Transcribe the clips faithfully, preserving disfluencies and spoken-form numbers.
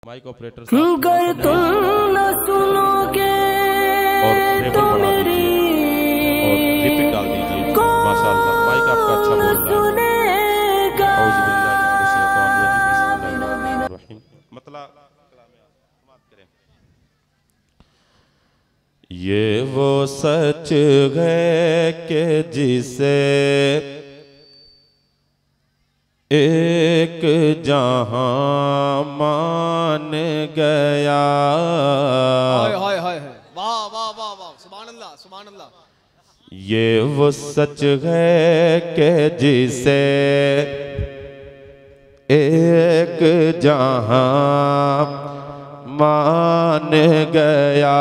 Mic operator अगर तुम न सुनोगे तो मेरी और रिपीट डाल दीजिए। माशाअल्लाह माइक आपका अच्छा बोल रहा है। मतलब ये वो सच है कि जिसे एक जहां मान गया। हाय हाय हाय वाह वाह वाह वाह सुभान अल्लाह सुभान अल्लाह। ये वो सच है कि जिसे एक जहां मान गया।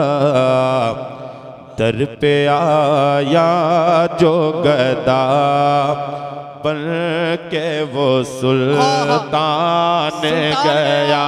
दर पे आया जो गदा बन के वो सुल्तान गया।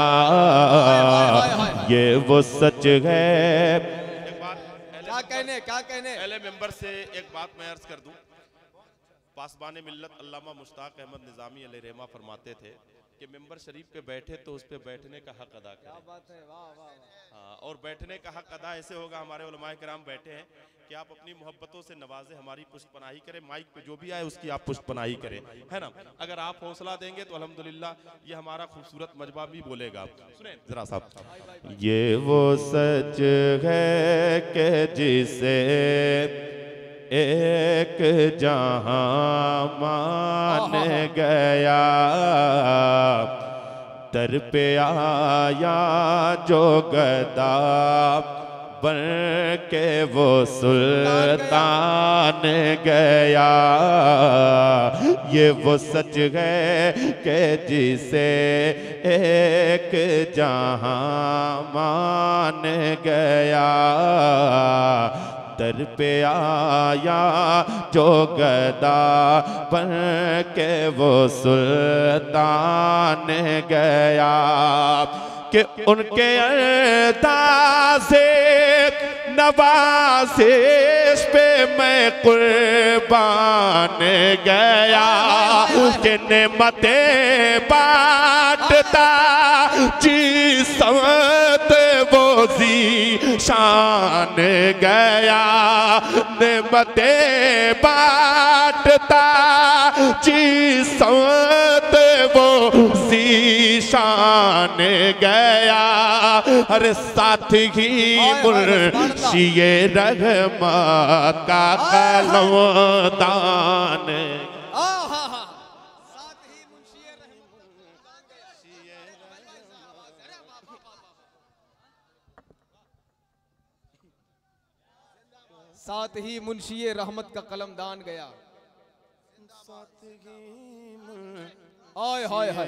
ये वो सच है। क्या कहने क्या कहने पहले मेंबर से एक बात मैं अर्ज कर दूं। पासबान मिल्लत अल्लामा मुश्ताक अहमद निज़ामी अलैहिर्रहमा फरमाते थे कि मेंबर शरीफ पे बैठे तो उस पे बैठने का हक अदा करें। क्या बात है वाह वाह हाँ, और बैठने का हक अदा ऐसे होगा, हमारे उलमाए किराम बैठे हैं कि आप अपनी मोहब्बतों से नवाजे, हमारी पुष्टपनाही करें। माइक पे जो भी आए उसकी आप पुष्टपनाही करें, है ना। अगर आप हौसला देंगे तो अल्हम्दुलिल्लाह ये हमारा खूबसूरत मजबा भी बोलेगा। सुने जरा साहब। ये वो सच है कि जिसे एक जहां मान गया। दर पे आया जो गदा बन के वो सुल्तान गया। ये वो सच है कि जिसे एक जहां मान गया। दर पे आया जो गदा बन के वो सुल्तान गया। कि उनके अंदाज़े नवाज़िश पे मैं कुर्बान गया। कि नेमतें बांटता जिस समत वो जी शान गया। नेमतें बांटता जिस समत वो जी शान गया। हर साथ ही मुर्शिए रहमत का कलमदान। साथ ही मुंशिए रहमत का कलम दान गया। हाय हाय हाय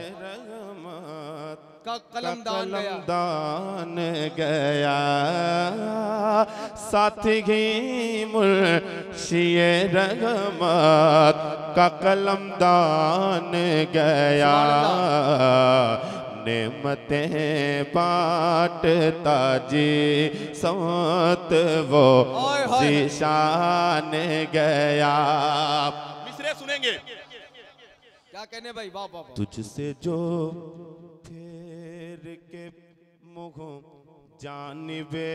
का कलम दान गया। दान गया। साथ ही मुर्शिए रहमत का कलम दान गया। नेमतें बांटता जी समत वो जिशान गया। मिसरे सुनेंगे क्या कहने भाई वाह वाह। तुझसे जो फेर के मुँह जानिबे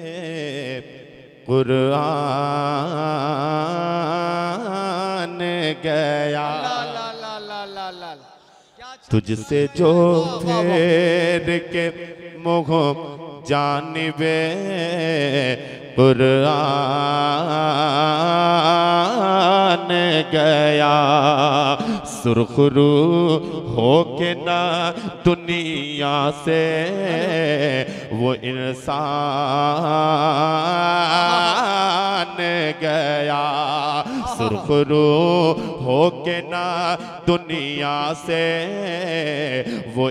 कुरान गया। ला ला ला ला ला तुझसे जो फेर के मुँह जानिबे कुरान गया। सुरखरू हो के ना दुनिया से वो इंसान गया। सुरखरू हो के ना दुनिया से वो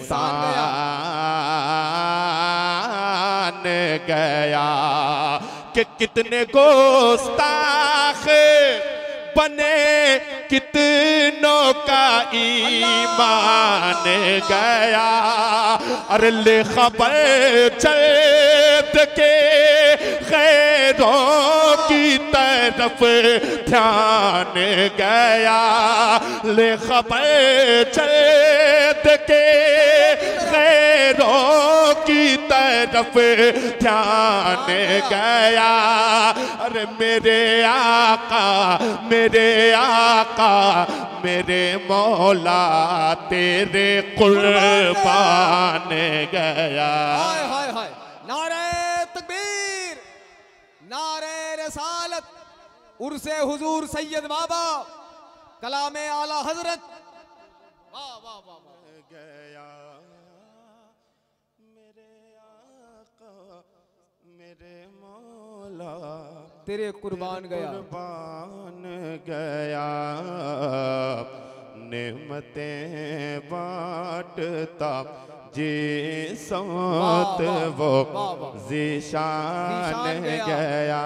इंसान गया। कि कितने गोस्ताख बने कितनों का ईमान गया। अरे ले खबर चलत के खैरों की तरफ ध्यान गया। ले खबर चलत के खैरों तरफ ध्यान गया। अरे मेरे आका मेरे आका मेरे मौला तेरे कुर्बान गया। हाय हाय हाय, नारे तकबीर, नारे रसालत, उर्से हुजूर सैयद बाबा, कलामे आला हजरत। वाह वाह वाह वाह। गया मेरे आका मेरे मौला तेरे कुर्बान गया, कुर्बान गया। नेमतें बांटता जी सौत वो ज़ीशान गया।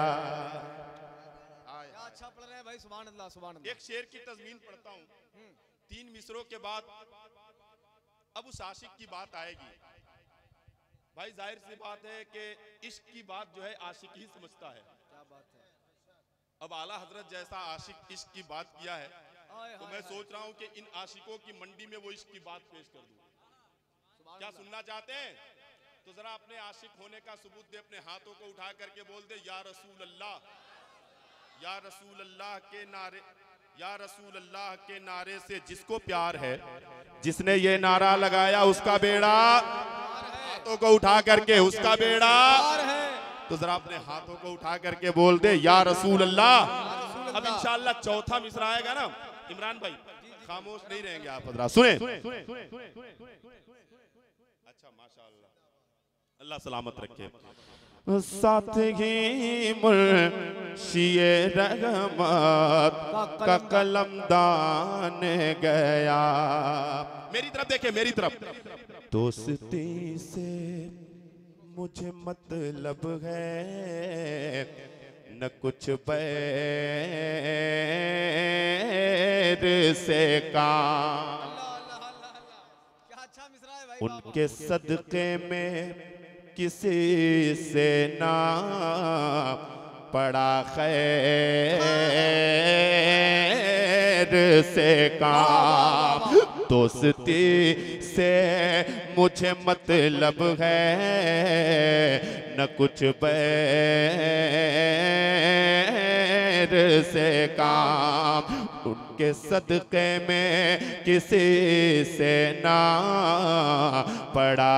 अच्छा पढ़ रहे हैं भाई, सुभान अल्लाह सुभान अल्लाह। एक शेर की तज़मीन पढ़ता हूँ, तीन मिसरों के बाद अब उस आशिक की बात आएगी। भाई जाहिर सी बात है कि इश्क की बात जो है आशिक ही समझता है। क्या बात है। अब आला हजरत जैसा आशिक इश्क की बात किया है, तो मैं सोच रहा हूँ कि इन आशिकों की मंडी में वो इश्क की बात पेश कर दूं। क्या सुनना चाहते हैं? तो जरा अपने आशिक होने का सबूत दे, अपने हाथों को उठा करके बोल दे या रसूल अल्लाह, या रसूल अल्लाह के नारे, या रसूल अल्लाह के नारे से जिसको प्यार है, जिसने ये नारा लगाया उसका बेड़ा, हाथों को उठा करके उसका बेड़ा। तो जरा अपने हाथों को उठा करके बोल दे या रसूल अल्लाह। अब इंशाअल्लाह चौथा मिसरा आएगा ना इमरान भाई, खामोश नहीं रहेंगे आप हजरात, सुने। अच्छा माशाअल्लाह, अल्लाह सलामत रखे। साथ ही मुर्शिए रहमत का कलमदान गया। मेरी तरफ देखे, मेरी तरफ। दोस्ती से मुझे मतलब है न कुछ बैर से काम। क्या अच्छा मिसरा है भाई। उनके सदक़े में किसी से ना पड़ा खैर से काम। दोस्ती से मुझे मतलब है न कुछ बैर से काम। उनके सदक़े में किसी से ना पड़ा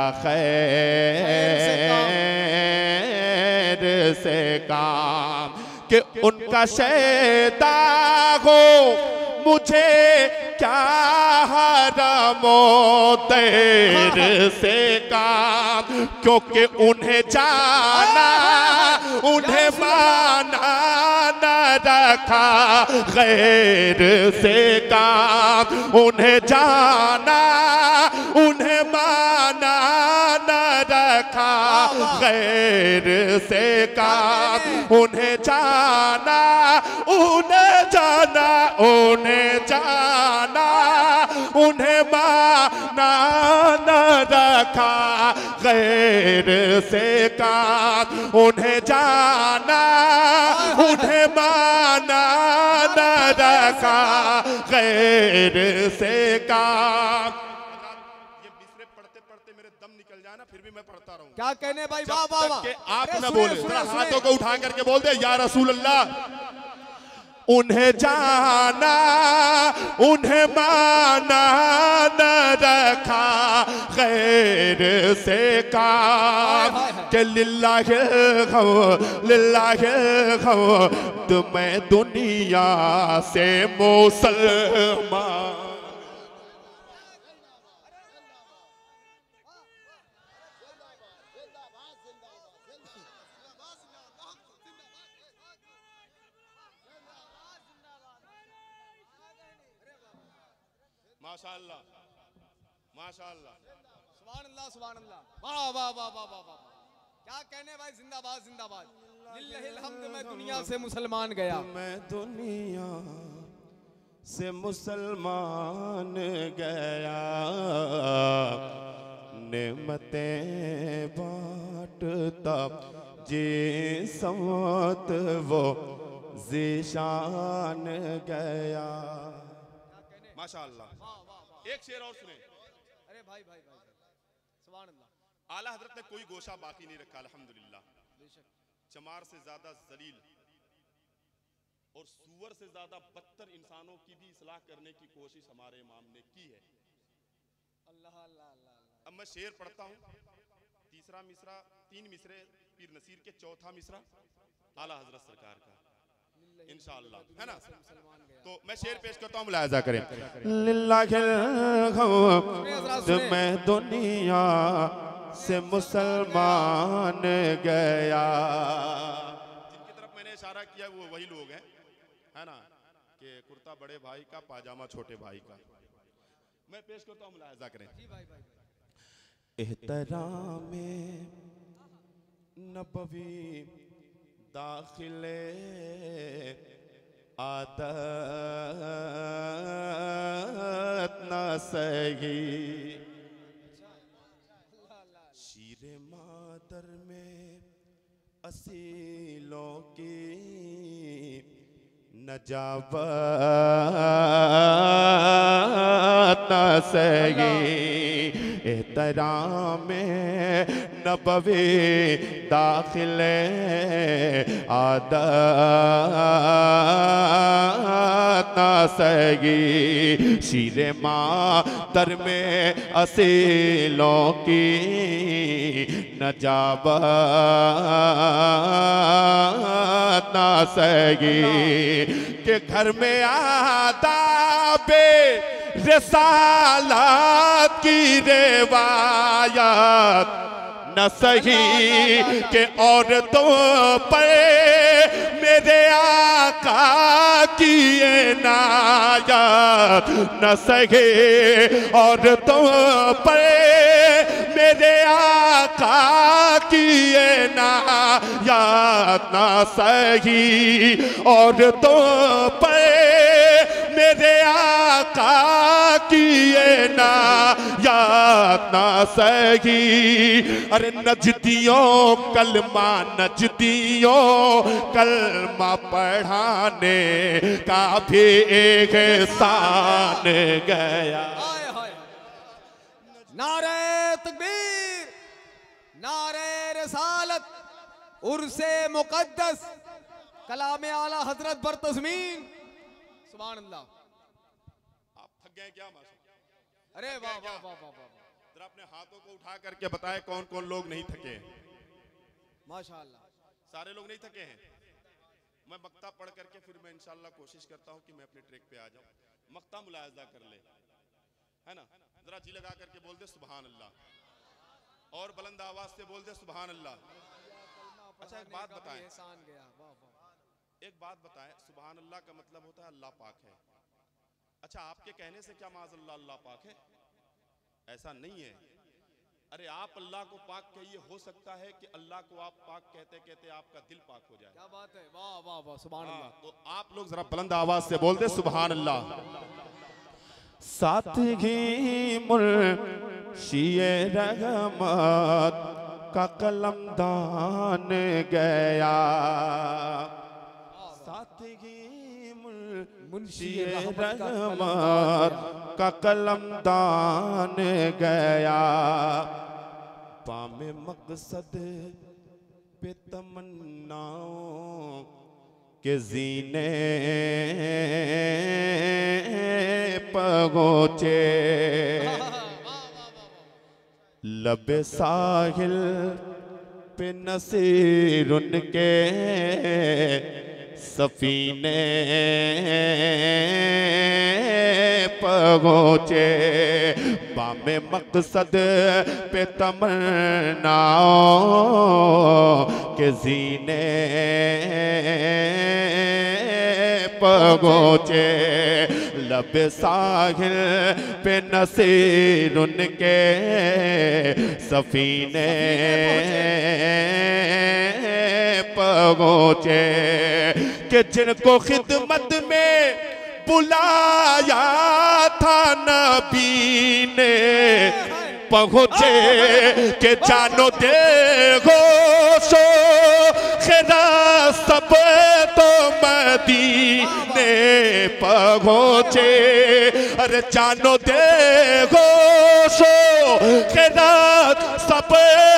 खैर से काम। कि उनका शैदा हो मुझे क्या हरामो तेरे से काम। क्योंकि उन्हें जाना उन्हें माना न रखा गैर से काम। उन्हें जाना उन्हें माना न रखा गैर से काम। उन्हें जाना उन्हें जाना उन्हें जाना उन्हें माना न रखा गैर से काम। उन्हें जाना उन्हें माना न रखा गैर से काम। ये मिसरे पढ़ते पढ़ते मेरे दम निकल जाए ना, फिर भी मैं पढ़ता रहूं। क्या कहने भाई, वाह वाह वाह। आप न बोले, हाथों को उठा करके बोल दे या रसूल अल्लाह। उन्हें जाना उन्हें माना न रखा गैर से काम। के लिल्लाहि खौ लिल्लाहि खौ मैं दुनिया से मुसलमान। माशाअल्लाह माशाअल्लाह, सुभान अल्लाह सुभान अल्लाह। वाह वाह वाह वाह वाह वाह। क्या कहने भाई, जिंदाबाद जिंदाबाद। लिल्लाहिल हम्द, मैं दुनिया से मुसलमान गया। मैं दुनिया से मुसलमान गया। नेमतें बांटता जी समत वो ज़ीशान गया। माशाअल्लाह। एक शेर और सुने। अरे भाई भाई भाई, सुभान अल्लाह। आला हजरत ने कोई गोशा बाकी नहीं रखा अल्हम्दुलिल्लाह। चमार से ज्यादा जलील और सूअर से ज्यादा बदतर इंसानों की भी इस्लाह करने की कोशिश हमारे इमाम ने की है। अल्लाह अल्लाह अल्लाह। अब मैं शेर पढ़ता हूँ, तीसरा मिसरा, तीन मिसरे पीर नसीर के, चौथा मिसरा आला हजरत सरकार का इंशाअल्लाह, है ना। तो मैं शेर पेश करता हूँ, मुलाहिजा करें। लिल्लाहिल हम्द मैं दुनिया से मुसलमान गया। जिनकी तरफ मैंने इशारा किया वो वही लोग हैं, है ना, कि कुर्ता बड़े भाई का, पाजामा छोटे भाई का। मैं पेश करता हूँ, मुलाहिजा करें। एहतरामे नबवी दाखिले आदत न सही, शीरे मादर में असीलों की नजावत न सही। एहतरामे नबवी दाखिले आदत न सही, शीरे मातर में असीलों की नजावत न सही। के घर में आदाबे रिसालत की रिवायत न सही, के औरतों पर मेरे आका की इनायत न सही, औरतों पर मेरे आका की इनायत न सही, औरतों पर मेरे आका की इनायत न सही। अरे नजदियों कलमा, नजदियों कलमा पढ़ाने का भी एक एहसान गया। नारे तकबीर, नारे रिसालत, उर्से मुकद्दस, कलामे आला हजरत बरतज़मीन। सुभान अल्लाह। आप थक गए क्या? अरे वाह वाह वाह वाह वाह। जरा अपने हाथों को उठा करके बताएं कौन कौन लोग नहीं थके हैं। माशाअल्लाह सारे लोग नहीं थके हैं। मैं मक्ता पढ़ करके फिर मैं इंशाअल्लाह कोशिश करता हूं कि मैं अपने ट्रैक पे आ जाऊं। मक्ता मुलाहिजा कर ले, है ना। जरा जी लगा करके बोल दे सुभान अल्लाह, और बुलंद आवाज से बोल दे सुभान अल्लाह। अच्छा एक बात बताएं, एक बात बताएं, सुभान अल्लाह का मतलब होता है अल्लाह पाक है। अच्छा आपके कहने से क्या माज़अल्लाह अल्लाह पाक है? ऐसा नहीं है। अरे आप अल्लाह को पाक कहिए, हो सकता है कि अल्लाह को आप पाक कहते कहते आपका दिल पाक हो जाए। क्या बात है, वाह वाह वाह, सुभान अल्लाह। तो आप लोग जरा बुलंद आवाज से बोल दे सुभान अल्लाह। सादगी मुर्शिए रहमत का कलमदान गया, सादगी मुर्शिए रहमत का कलमदान गया। पामे मकसद पे तमन्नाओं के जीने पहुंचे, लबे साहिल पे नसीर उनके सफीने पहुंचे। बामे मकसद पे तमन्नाओं के जीने पहुंचे, लब साहिल पे नसीर उनके सफीने पहुंचे। कि जिनको खिदमत में बुलाया था नबी ने पहुंचे, के जानो देखो सो खिदा सब तो मदीने पहुंचे। अरे जानो देखो सो खिदा सब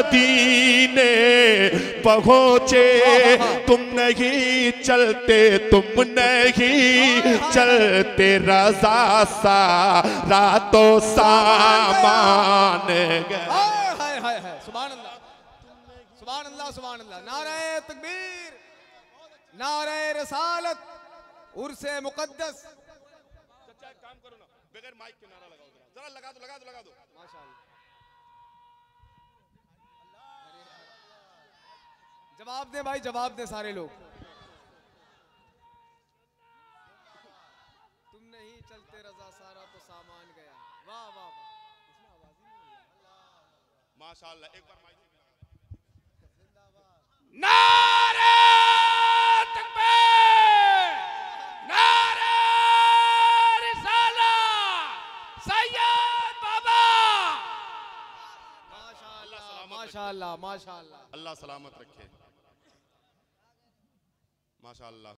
मदीने पहुँचे, तुम नहीं चलते, तुम नहीं चलते, रज़ा सारा तो सामान गया। हाय हाय हाय हाय, सुभान अल्लाह सुभान अल्लाह सुभान अल्लाह। नारे तकबीर, नारे रसालत, उर्से मुकद्दस। चाचा एक काम करो ना, बगैर माइक के नारा लगाओ, जरा जरा लगा दो लगा दो लगा दो। माशाअल्लाह। जवाब दे भाई, जवाब दे सारे लोग। तुम नहीं चलते रजा सारा तो सामान गया। वाह वाह वाह, माशाअल्लाह। एक बार माइक नारे तकबीर, नारे रिसालत, सैयद बाबा। माशाअल्लाह माशाअल्लाह माशाअल्लाह। अल्लाह सलामत रखे, माशाअल्लाह।